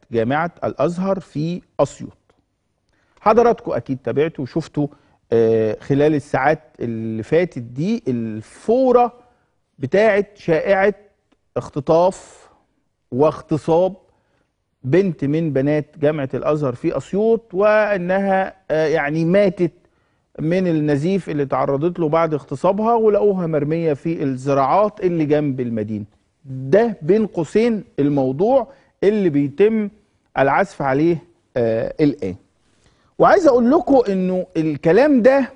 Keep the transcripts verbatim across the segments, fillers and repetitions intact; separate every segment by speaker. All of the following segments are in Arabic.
Speaker 1: جامعة الأزهر في أسيوط. حضراتكم أكيد تابعتوا وشفتوا خلال الساعات اللي فاتت دي الفورة بتاعت شائعة اختطاف واغتصاب بنت من بنات جامعة الأزهر في أسيوط، وأنها يعني ماتت من النزيف اللي تعرضت له بعد اغتصابها، ولقوها مرمية في الزراعات اللي جنب المدينة. ده بين قوسين الموضوع اللي بيتم العزف عليه آه الآن. وعايز أقول لكم إنه الكلام ده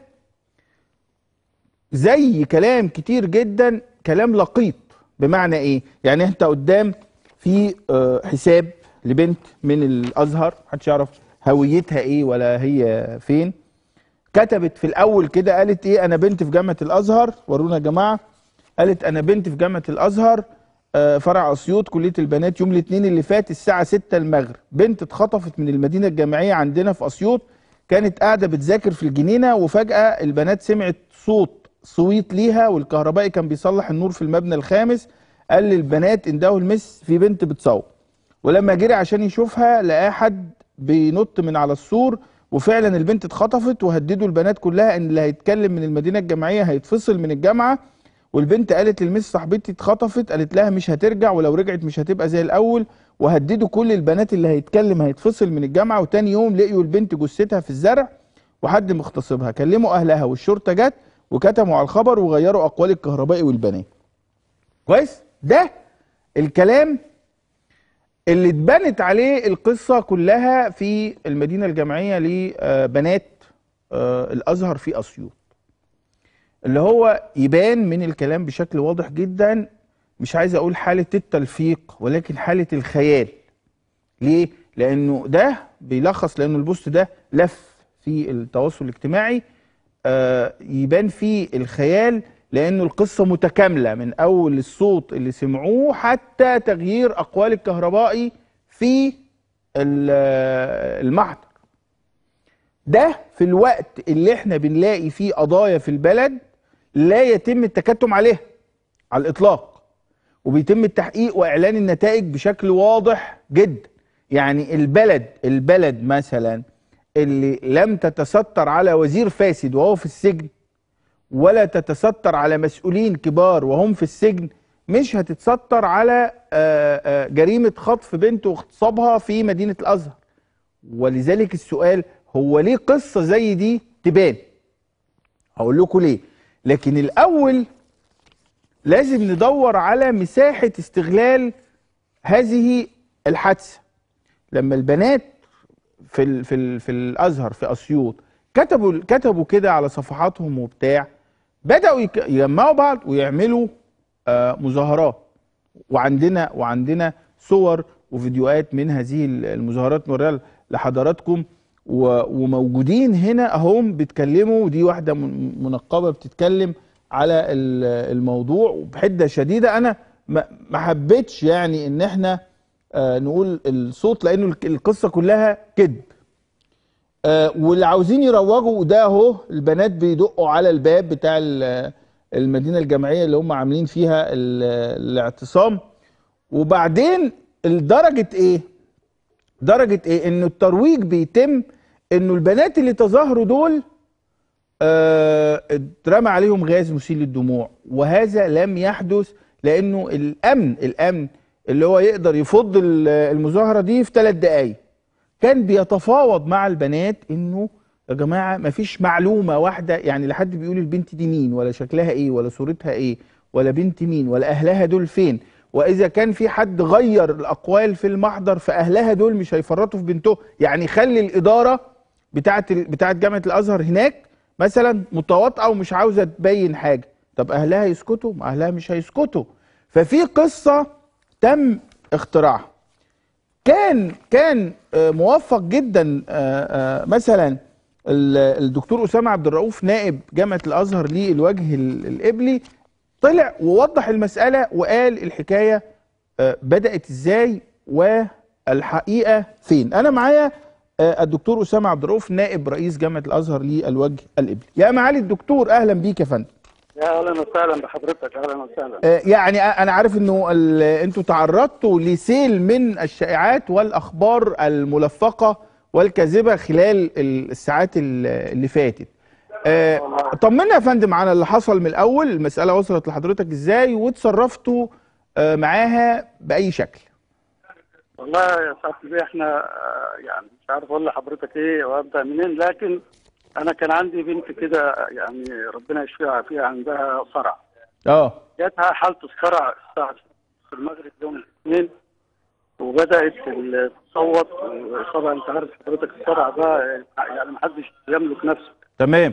Speaker 1: زي كلام كتير جدا كلام لقيط. بمعنى إيه؟ يعني أنت قدام في آه حساب لبنت من الأزهر، محدش يعرف هويتها إيه ولا هي فين. كتبت في الأول كده قالت إيه؟ أنا بنت في جامعة الأزهر، ورونا يا جماعة. قالت أنا بنت في جامعة الأزهر فرع أسيوط كلية البنات، يوم الاثنين اللي فات الساعة ستة المغرب بنت اتخطفت من المدينة الجامعية عندنا في أسيوط، كانت قاعدة بتذاكر في الجنينة، وفجأة البنات سمعت صوت صويت ليها، والكهربائي كان بيصلح النور في المبنى الخامس. قال للبنات اندهوا المس في بنت بتصوت، ولما جري عشان يشوفها لقى حد بينط من على السور، وفعلا البنت اتخطفت، وهددوا البنات كلها ان اللي هيتكلم من المدينة الجامعية هيتفصل من الجامعة. والبنت قالت للمس صاحبتي اتخطفت، قالت لها مش هترجع، ولو رجعت مش هتبقى زي الاول، وهددوا كل البنات اللي هيتكلم هيتفصل من الجامعه. وتاني يوم لقيوا البنت جثتها في الزرع وحد مغتصبها. كلموا اهلها والشرطه جت وكتموا على الخبر وغيروا اقوال الكهربائي والبنات. كويس؟ ده الكلام اللي اتبنت عليه القصه كلها في المدينه الجامعيه لبنات الازهر في اسيوط، اللي هو يبان من الكلام بشكل واضح جدا. مش عايز اقول حالة التلفيق، ولكن حالة الخيال. ليه؟ لانه ده بيلخص، لانه البوست ده لف في التواصل الاجتماعي، آه يبان فيه الخيال، لانه القصة متكاملة من اول الصوت اللي سمعوه حتى تغيير اقوال الكهربائي في المحضر. ده في الوقت اللي احنا بنلاقي فيه قضايا في البلد لا يتم التكتم عليها على الإطلاق، وبيتم التحقيق وإعلان النتائج بشكل واضح جدا. يعني البلد البلد مثلا اللي لم تتستر على وزير فاسد وهو في السجن، ولا تتستر على مسؤولين كبار وهم في السجن، مش هتتستر على جريمة خطف بنت واغتصابها في مدينة الأزهر. ولذلك السؤال هو ليه قصة زي دي تبان؟ هقول لكم ليه. لكن الأول لازم ندور على مساحة استغلال هذه الحادثة. لما البنات في ال في ال في الأزهر في أسيوط كتبوا كتبوا كده على صفحاتهم وبتاع، بدأوا يجمعوا بعض ويعملوا آه مظاهرات. وعندنا وعندنا صور وفيديوهات من هذه المظاهرات نوريها لحضراتكم، وموجودين هنا اهم بيتكلموا. ودي واحده منقبه بتتكلم على الموضوع وبحده شديده. انا ما حبيتش يعني ان احنا نقول الصوت، لانه القصه كلها كذب. واللي عاوزين يروجوا ده اهو البنات بيدقوا على الباب بتاع المدينه الجامعيه اللي هم عاملين فيها الاعتصام. وبعدين لدرجه ايه؟ درجة ايه؟ انه الترويج بيتم انه البنات اللي تظاهروا دول اه اترمى عليهم غاز مسيل للدموع، وهذا لم يحدث. لانه الامن الامن اللي هو يقدر يفض المظاهرة دي في ثلاث دقايق كان بيتفاوض مع البنات انه يا جماعة مفيش معلومة واحدة، يعني لا حد بيقول البنت دي مين ولا شكلها ايه ولا صورتها ايه ولا بنت مين ولا اهلها دول فين. وإذا كان في حد غير الأقوال في المحضر فأهلها دول مش هيفرطوا في بنته. يعني خلي الإدارة بتاعت بتاعت جامعة الأزهر هناك مثلا متواطئة ومش عاوزة تبين حاجة، طب أهلها يسكتوا؟ ما أهلها مش هيسكتوا. ففي قصة تم اختراعها. كان كان موفق جدا مثلا الدكتور أسامة عبد الرؤوف نائب جامعة الأزهر للوجه القبلي طلع ووضح المسألة وقال الحكاية بدأت ازاي والحقيقة فين. انا معايا الدكتور أسامة عبد الرؤوف نائب رئيس جامعة الأزهر للوجه القبلي. يا معالي الدكتور اهلا بيك يا فندم.
Speaker 2: يا اهلا وسهلا بحضرتك، اهلا وسهلا.
Speaker 1: آه، يعني انا عارف انه ال- انتوا تعرضتوا لسيل من الشائعات والاخبار الملفقه والكاذبه خلال ال- الساعات ال- اللي فاتت. آه، طمنا يا فندم على اللي حصل من الاول، المساله وصلت لحضرتك ازاي وتصرفتوا آه، معاها باي شكل؟
Speaker 2: والله يا صاحبي احنا آه، يعني مش عارف اقول لحضرتك ايه وابدا منين، لكن انا كان عندي بنت كده يعني ربنا يشفيها ويعافيها، عندها صرع.
Speaker 1: اه
Speaker 2: جاتها حاله الصرع الساعه في المغرب يوم الاثنين، وبدات ال- تصوت. وطبعا انت عارف حضرتك الصرع ده يعني محدش يملك نفسه.
Speaker 1: تمام.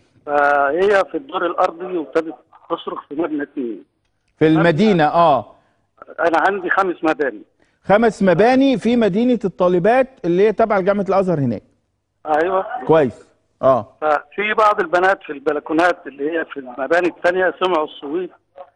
Speaker 2: فهي في الدور الارضي وابتدت تصرخ في مبنى اثنين.
Speaker 1: في المدينه اه
Speaker 2: انا عندي خمس مباني.
Speaker 1: خمس مباني في مدينه الطالبات اللي هي تابعه لجامعه الازهر هناك.
Speaker 2: ايوه
Speaker 1: كويس. اه
Speaker 2: ففي بعض البنات في البلكونات اللي هي في المباني الثانيه سمعوا الصويت،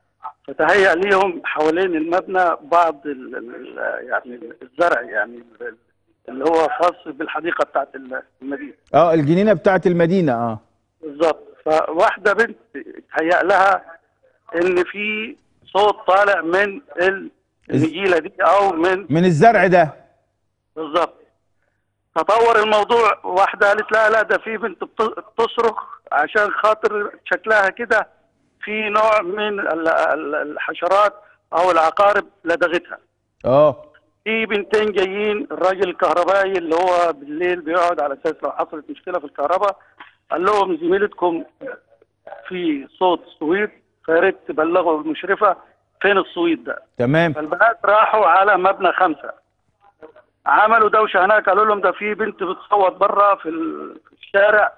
Speaker 2: فتهيأ ليهم حوالين المبنى بعض ال ال يعني الزرع، يعني اللي هو خاص بالحديقه بتاعت المدينه.
Speaker 1: اه الجنينه بتاعه المدينه اه
Speaker 2: بالظبط. فواحده بنت تهيأ لها ان في صوت طالع من النجيله دي او من
Speaker 1: من الزرع ده.
Speaker 2: بالظبط. تطور الموضوع، واحده قالت لا لا ده في بنت بت- بتصرخ عشان خاطر شكلها كده في نوع من ال- ال- الحشرات او العقارب لدغتها.
Speaker 1: اه
Speaker 2: في بنتين جايين، الراجل الكهربائي اللي هو بالليل بيقعد على اساس لو حصلت مشكله في الكهرباء قال لهم زميلتكم في صوت صويت، فيا ريت تبلغوا المشرفه فين الصويت ده.
Speaker 1: تمام.
Speaker 2: فالبنات راحوا على مبنى خمسه، عملوا دوشه هناك، قالوا لهم ده في بنت بتصوت بره في ال- في الشارع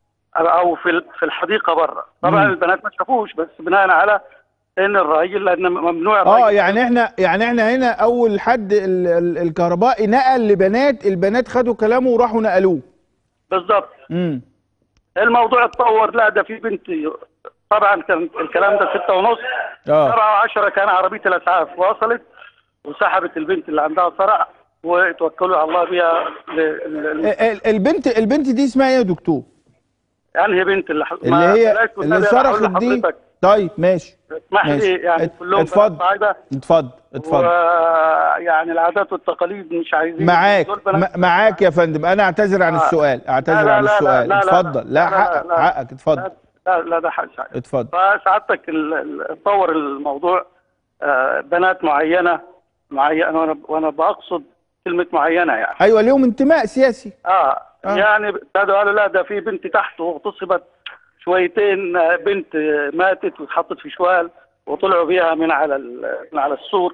Speaker 2: او في ال- في الحديقه بره. طبعا
Speaker 1: مم.
Speaker 2: البنات ما شافوش، بس بناء على ان الراجل، لان ممنوع الراجل.
Speaker 1: اه يعني احنا يعني احنا هنا اول حد ال ال الكهربائي نقل لبنات، البنات خدوا كلامه وراحوا نقلوه.
Speaker 2: بالظبط.
Speaker 1: امم
Speaker 2: الموضوع اتطور، لا ده في بنت. طبعا كان الكلام ده ستة ونص.
Speaker 1: اه
Speaker 2: سبعة وعشرة كان عربيه الاسعاف وصلت وسحبت البنت اللي عندها صرع وتوكلوا على الله بيها. ل- ل-
Speaker 1: ال- ال- البنت البنت دي اسمها ايه يا دكتور؟
Speaker 2: يعني هي بنت اللي, ح...
Speaker 1: اللي
Speaker 2: ما
Speaker 1: هي
Speaker 2: بلاش
Speaker 1: اللي
Speaker 2: والنبي أنا هقول
Speaker 1: صرخت دي.
Speaker 2: لحضرتك.
Speaker 1: طيب ماشي
Speaker 2: اسمح لي
Speaker 1: ماشي.
Speaker 2: يعني
Speaker 1: ات-
Speaker 2: كلهم
Speaker 1: اتفضل
Speaker 2: بنات صعيدة،
Speaker 1: اتفضل اتفضل.
Speaker 2: ويعني العادات والتقاليد مش عايزين
Speaker 1: معاك
Speaker 2: دول بنات.
Speaker 1: م- معاك يا فندم. انا اعتذر عن
Speaker 2: آه.
Speaker 1: السؤال، اعتذر
Speaker 2: لا
Speaker 1: عن
Speaker 2: لا لا
Speaker 1: السؤال.
Speaker 2: لا لا
Speaker 1: اتفضل. لا
Speaker 2: لا لا
Speaker 1: حقك
Speaker 2: لا.
Speaker 1: حقك اتفضل.
Speaker 2: لا لا ده حق سعيد.
Speaker 1: اتفضل.
Speaker 2: فسعادتك ال- ال- اتطور الموضوع. آه، بنات معينه معينه وانا وانا بقصد كلمه معينه يعني.
Speaker 1: ايوه ليهم انتماء سياسي.
Speaker 2: اه,
Speaker 1: آه.
Speaker 2: يعني ابتدوا قالوا لا ده في بنت تحت واغتصبت شويتين. آه، بنت آه، ماتت واتحطت في شوال وطلعوا بيها من على ال- من على السور.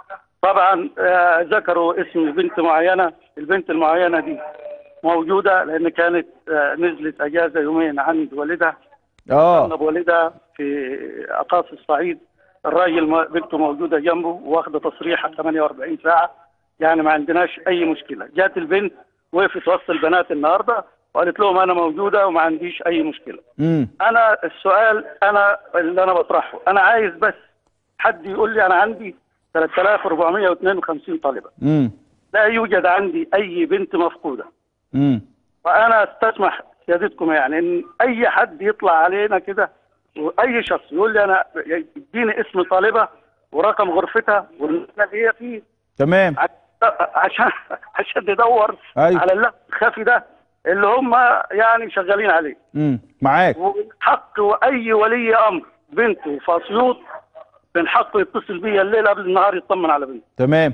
Speaker 2: طبعا آه، ذكروا اسم بنت معينه، البنت المعينه دي موجوده لان كانت آه، نزلت اجازه يومين عند والدها.
Speaker 1: اه
Speaker 2: انا بوالدها في اقاصي الصعيد. الراجل ما- بنته موجوده جنبه واخده تصريح ثمانية وأربعين ساعه، يعني ما عندناش اي مشكله. جات البنت وقفت وسط البنات النهارده وقالت لهم انا موجوده وما عنديش اي مشكله.
Speaker 1: امم
Speaker 2: انا السؤال انا اللي انا بطرحه، انا عايز بس حد يقول لي انا عندي ثلاثة آلاف وأربعمائة واثنين وخمسين طالبه،
Speaker 1: امم
Speaker 2: لا يوجد عندي اي بنت مفقوده.
Speaker 1: امم
Speaker 2: وانا استسمح سيادتكم يعني ان اي حد يطلع علينا كده واي شخص يقول لي انا يديني اسم طالبه ورقم غرفتها والمكان اللي هي فيه
Speaker 1: تمام.
Speaker 2: عشان عشان ندور
Speaker 1: أيوة.
Speaker 2: على اللف الخفي ده اللي هم يعني شغالين عليه.
Speaker 1: امم معاك.
Speaker 2: وحق اي ولي امر بنته في اسيوط من حقه يتصل بيا الليل قبل النهار يطمن على بنته.
Speaker 1: تمام.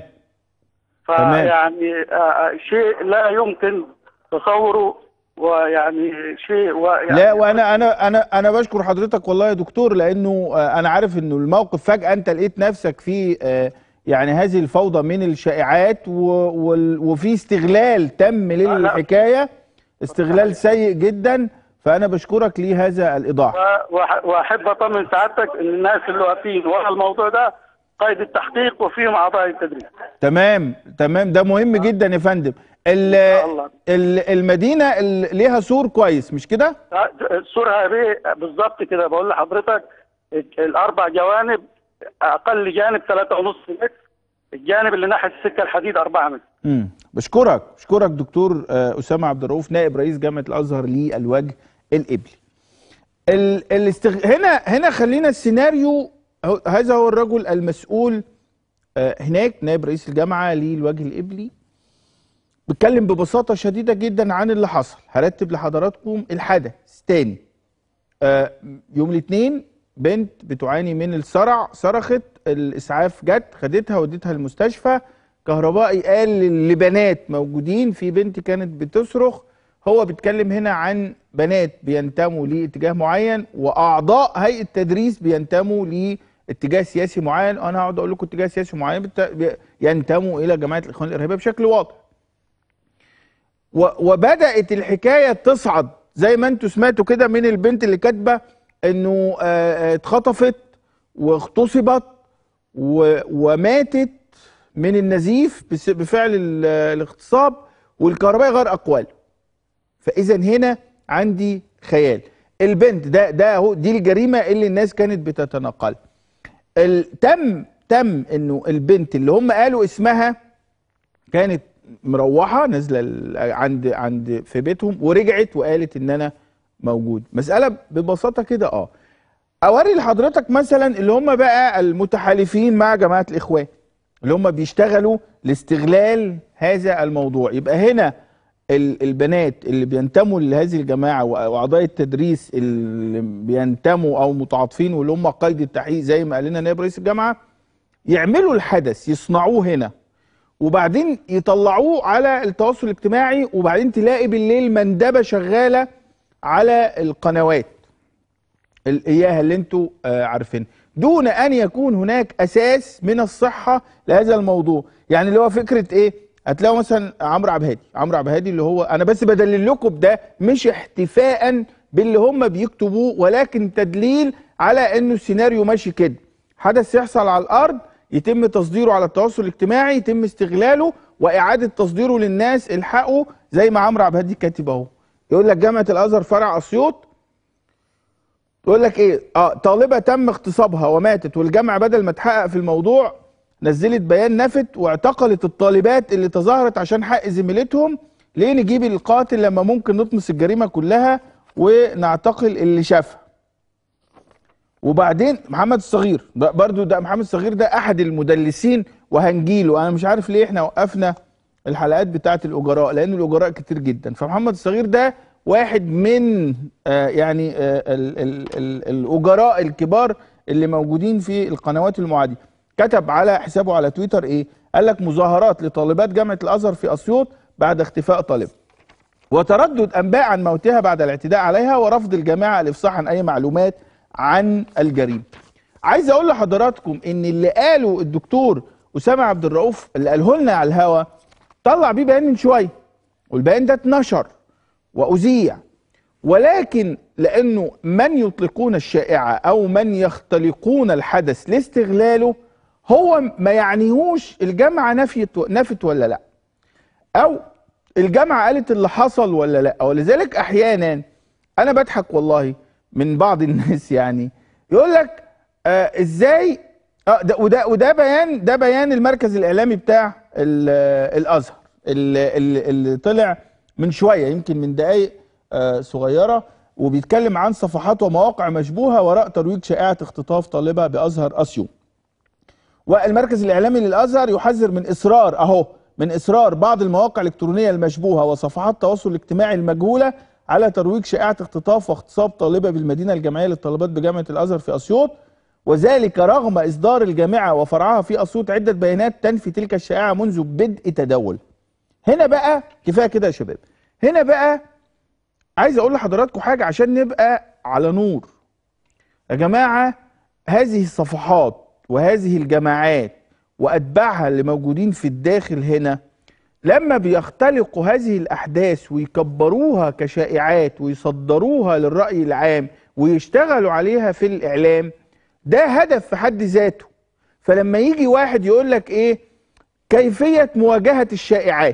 Speaker 2: فيعني آه شيء لا يمكن تصوره، ويعني شيء ويعني
Speaker 1: لا وانا انا انا انا بشكر حضرتك والله يا دكتور، لانه آه، انا عارف انه الموقف فجأة انت لقيت نفسك في آه، يعني هذه الفوضى من الشائعات و- وال- وفي استغلال تم للحكاية، استغلال سيء جدا، فانا بشكرك لهذا الايضاح.
Speaker 2: وأح- واحب اطمن سعادتك ان الناس اللي واقفين ورا الموضوع ده قيد التحقيق وفيهم اعضاء التدريب.
Speaker 1: تمام تمام ده مهم جدا يا فندم. ال-
Speaker 2: الله.
Speaker 1: ال- المدينة ال- ليها سور كويس مش كده؟
Speaker 2: سورها بيه بالظبط كده بقول لحضرتك. الاربع جوانب اقل جانب ثلاثة ونص متر، الجانب اللي ناحيه السكه الحديد أربعة متر.
Speaker 1: امم بشكرك بشكرك دكتور آه، اسامه عبد الرؤوف نائب رئيس جامعه الازهر للوجه الابلي. ال... الاستغ... هنا هنا خلينا السيناريو، هذا هو الرجل المسؤول هناك نائب رئيس الجامعه للوجه القبلي، بيتكلم ببساطه شديده جدا عن اللي حصل. هرتب لحضراتكم الحدث تاني. يوم الاثنين بنت بتعاني من الصرع، صرخت، الاسعاف جت خدتها ودتها المستشفى. كهربائي قال لبنات موجودين، في بنت كانت بتصرخ. هو بيتكلم هنا عن بنات بينتموا لاتجاه معين، واعضاء هيئه التدريس بينتموا لاتجاه سياسي معين. انا هقعد اقول لكم اتجاه سياسي معين ينتموا الى جماعه الاخوان الارهابيه بشكل واضح. وبدات الحكايه تصعد زي ما انتم سمعتوا كده من البنت اللي كاتبه انه اتخطفت واغتصبت وماتت من النزيف بفعل الاغتصاب، والكهربائي غير اقواله. فاذا هنا عندي خيال. البنت ده ده اهو دي الجريمه اللي الناس كانت بتتناقل. تم تم انه البنت اللي هم قالوا اسمها كانت مروحه نازله عند عند في بيتهم، ورجعت وقالت ان انا موجود. مساله ببساطه كده. اه اوري لحضرتك مثلا اللي هم بقى المتحالفين مع جماعه الاخوان، اللي هم بيشتغلوا لاستغلال هذا الموضوع. يبقى هنا البنات اللي بينتموا لهذه الجماعه واعضاء التدريس اللي بينتموا او متعاطفين واللي هم قيد التحقيق زي ما قال لنا نائب رئيس الجامعه، يعملوا الحدث، يصنعوه هنا، وبعدين يطلعوه على التواصل الاجتماعي، وبعدين تلاقي بالليل مندبه شغاله على القنوات اياها اللي انتوا عارفينها، دون ان يكون هناك اساس من الصحه لهذا الموضوع. يعني اللي هو فكره ايه؟ هتلاقوا مثلا عمرو عبد الهادي، عمرو عبد الهادي اللي هو انا بس بدلل لكم بده، مش احتفاء باللي هم بيكتبوه، ولكن تدليل على انه السيناريو ماشي كده. حدث يحصل على الارض، يتم تصديره على التواصل الاجتماعي، يتم استغلاله واعاده تصديره للناس. الحقوا زي ما عمرو عبد الهادي كاتب اهو، يقول لك جامعه الازهر فرع اسيوط، يقول لك ايه؟ اه طالبه تم اغتصابها وماتت، والجامعه بدل ما تحقق في الموضوع نزلت بيان نفت واعتقلت الطالبات اللي تظاهرت عشان حق زميلتهم. ليه نجيب القاتل لما ممكن نطمس الجريمه كلها ونعتقل اللي شافها؟ وبعدين محمد الصغير ده برضو، ده محمد الصغير ده احد المدلسين وهنجيله. انا مش عارف ليه احنا وقفنا الحلقات بتاعه الاجراء، لان الاجراء كتير جدا. فمحمد الصغير ده واحد من آه يعني آه ال ال ال الاجراء الكبار اللي موجودين في القنوات المعاديه. كتب على حسابه على تويتر ايه؟ قال لك مظاهرات لطالبات جامعه الازهر في اسيوط بعد اختفاء طالب، وتردد انباء عن موتها بعد الاعتداء عليها، ورفض الجامعه الافصاح عن اي معلومات عن الجريمه. عايز اقول لحضراتكم ان اللي قاله الدكتور اسامه عبد الرؤوف اللي قاله لنا على الهوا، طلع بيه بيان من شويه، والبيان ده اتنشر واذيع، ولكن لانه من يطلقون الشائعه او من يختلقون الحدث لاستغلاله، هو ما يعنيهوش الجامعه نفت نفت ولا لا، او الجامعه قالت اللي حصل ولا لا. ولذلك احيانا انا بضحك والله من بعض الناس، يعني يقول لك آه ازاي آه ده وده وده بيان، ده بيان المركز الاعلامي بتاع الازهر اللي, اللي طلع من شويه، يمكن من دقائق آه صغيره، وبيتكلم عن صفحات ومواقع مشبوهه وراء ترويج شائعه اختطاف طالبه بازهر اسيوط. والمركز الاعلامي للازهر يحذر من اصرار اهو من اصرار بعض المواقع الالكترونيه المشبوهه وصفحات التواصل الاجتماعي المجهوله على ترويج شائعه اختطاف واغتصاب طالبه بالمدينه الجامعيه للطالبات بجامعه الازهر في اسيوط، وذلك رغم اصدار الجامعه وفرعها في اسيوط عده بيانات تنفي تلك الشائعه منذ بدء تداول. هنا بقى كفايه كده يا شباب. هنا بقى عايز اقول لحضراتكم حاجه عشان نبقى على نور. يا جماعه هذه الصفحات وهذه الجماعات واتباعها اللي موجودين في الداخل هنا، لما بيختلقوا هذه الأحداث ويكبروها كشائعات ويصدروها للرأي العام ويشتغلوا عليها في الإعلام، ده هدف في حد ذاته. فلما يجي واحد يقول لك إيه كيفية مواجهة الشائعات،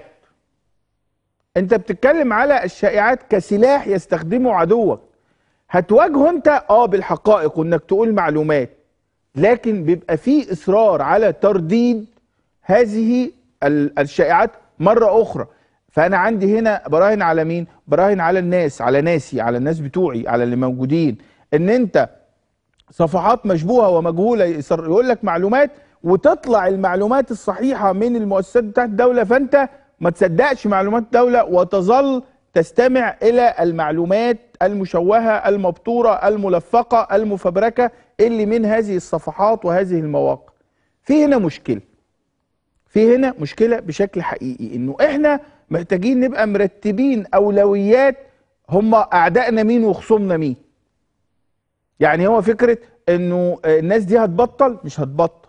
Speaker 1: أنت بتتكلم على الشائعات كسلاح يستخدمه عدوك. هتواجهه أنت آه بالحقائق وإنك تقول معلومات، لكن بيبقى فيه إصرار على ترديد هذه الشائعات مرة أخرى. فأنا عندي هنا براهن على مين؟ براهن على الناس، على ناسي، على الناس بتوعي، على اللي موجودين، ان انت صفحات مشبوهه ومجهوله يقول لك معلومات وتطلع المعلومات الصحيحه من المؤسسات بتاعت الدوله، فانت ما تصدقش معلومات الدوله وتظل تستمع الى المعلومات المشوهه المبتوره الملفقه المفبركه اللي من هذه الصفحات وهذه المواقع. في هنا مشكله. في هنا مشكله بشكل حقيقي، انه احنا محتاجين نبقى مرتبين اولويات هم اعدائنا مين وخصومنا مين. يعني هو فكره انه الناس دي هتبطل، مش هتبطل.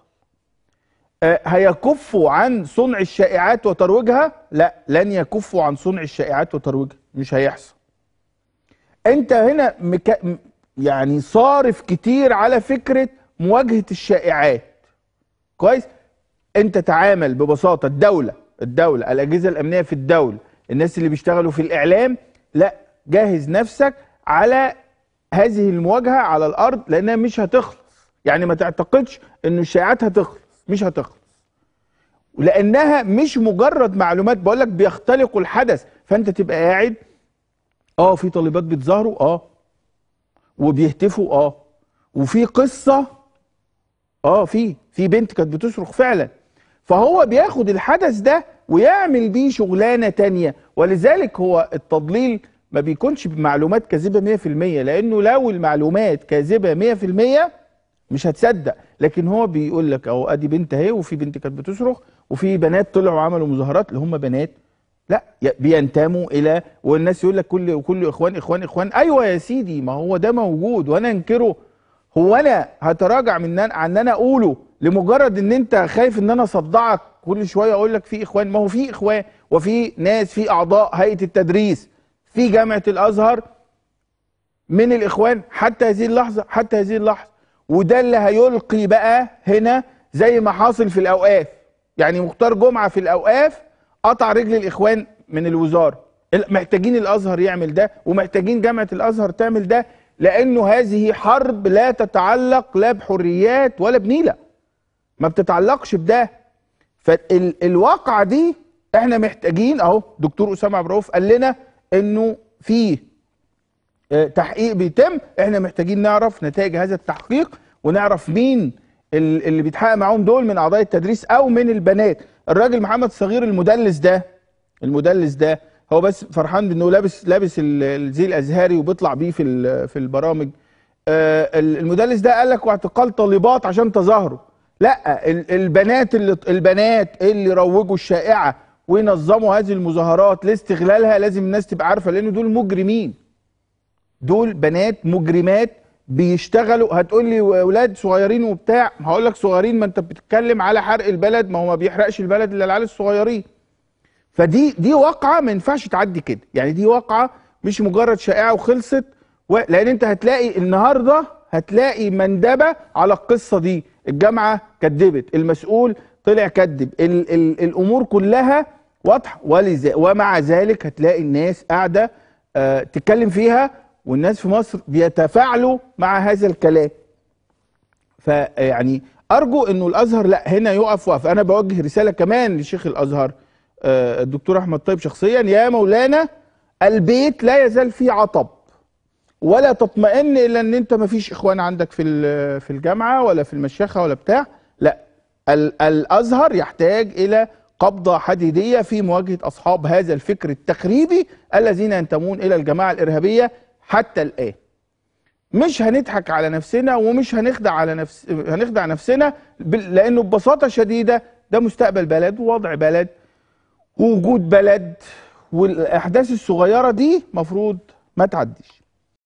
Speaker 1: هيكفوا عن صنع الشائعات وترويجها؟ لا، لن يكفوا عن صنع الشائعات وترويجها، مش هيحصل. انت هنا مك... يعني صارف كتير على فكره مواجهه الشائعات. كويس؟ انت تعامل ببساطه الدوله الدوله الاجهزه الامنيه في الدوله، الناس اللي بيشتغلوا في الاعلام، لا، جهز نفسك على هذه المواجهه على الارض لانها مش هتخلص. يعني ما تعتقدش انه الشائعات هتخلص، مش هتخلص. لانها مش مجرد معلومات، بقول لك بيختلقوا الحدث، فانت تبقى قاعد اه في طالبات بيتظاهروا اه وبيهتفوا اه وفي قصه اه في في بنت كانت بتصرخ فعلا، فهو بياخد الحدث ده ويعمل بيه شغلانه تانيه. ولذلك هو التضليل ما بيكونش بمعلومات كاذبه مية في المية، لانه لو المعلومات كاذبه مية في المية مش هتصدق. لكن هو بيقول لك اهو ادي بنت اهي، وفي بنت كانت بتصرخ، وفي بنات طلعوا عملوا مظاهرات اللي هم بنات لا بينتموا الى، والناس يقول لك كل كل اخوان اخوان اخوان. ايوه يا سيدي، ما هو ده موجود وانا انكره؟ هو انا هتراجع من عن ان انا اقوله لمجرد ان انت خايف ان انا اصدعك كل شويه اقول لك في اخوان؟ ما هو في اخوان، وفي ناس، في اعضاء هيئه التدريس في جامعه الازهر من الاخوان حتى هذه اللحظه، حتى هذه اللحظه. وده اللي هيلقي بقى هنا زي ما حاصل في الاوقاف. يعني مختار جمعه في الاوقاف قطع رجل الاخوان من الوزاره. محتاجين الازهر يعمل ده، ومحتاجين جامعه الازهر تعمل ده، لانه هذه حرب لا تتعلق لا بحريات ولا بنيله، ما بتتعلقش بده. فالواقعه دي احنا محتاجين، اهو دكتور اسامه عبد الرؤوف قال لنا انه في تحقيق بيتم، احنا محتاجين نعرف نتائج هذا التحقيق، ونعرف مين اللي بيتحقق معاهم دول من اعضاء التدريس او من البنات. الراجل محمد صغير المدلس ده المدلس ده هو بس فرحان بانه لابس لابس الزي الازهري وبيطلع بيه في في البرامج. المدلس ده قال لك واعتقال طالبات عشان تظاهروا. لا، البنات اللي البنات اللي روجوا الشائعه وينظموا هذه المظاهرات لاستغلالها لازم الناس تبقى عارفه، لان دول مجرمين، دول بنات مجرمات بيشتغلوا. هتقول لي اولاد صغيرين وبتاع، هقول لك صغيرين، ما انت بتتكلم على حرق البلد، ما هو ما بيحرقش البلد الا العيال الصغيرين. فدي دي واقعه ما ينفعش تعدي كده. يعني دي واقعه مش مجرد شائعه وخلصت، و... لان انت هتلاقي النهارده هتلاقي مندبه على القصه دي. الجامعه كدبت، المسؤول طلع كدب، ال... ال... الامور كلها واضحه، ولذا ومع ذلك هتلاقي الناس قاعده آه تتكلم فيها، والناس في مصر بيتفاعلوا مع هذا الكلام. فيعني ارجو انه الازهر لا هنا يقف وقف. انا بوجه رساله كمان لشيخ الازهر آه الدكتور احمد طيب شخصيا، يا مولانا البيت لا يزال فيه عطب، ولا تطمئن الا ان انت ما فيش اخوان عندك في في الجامعه ولا في المشيخه ولا بتاع. لا، الازهر يحتاج الى قبضه حديديه في مواجهه اصحاب هذا الفكر التخريبي الذين ينتمون الى الجماعه الارهابيه. حتى الان مش هنضحك على نفسنا ومش هنخدع على نفس هنخدع نفسنا، لانه ببساطه شديده ده مستقبل بلد ووضع بلد ووجود بلد، والاحداث الصغيره دي مفروض ما تعديش.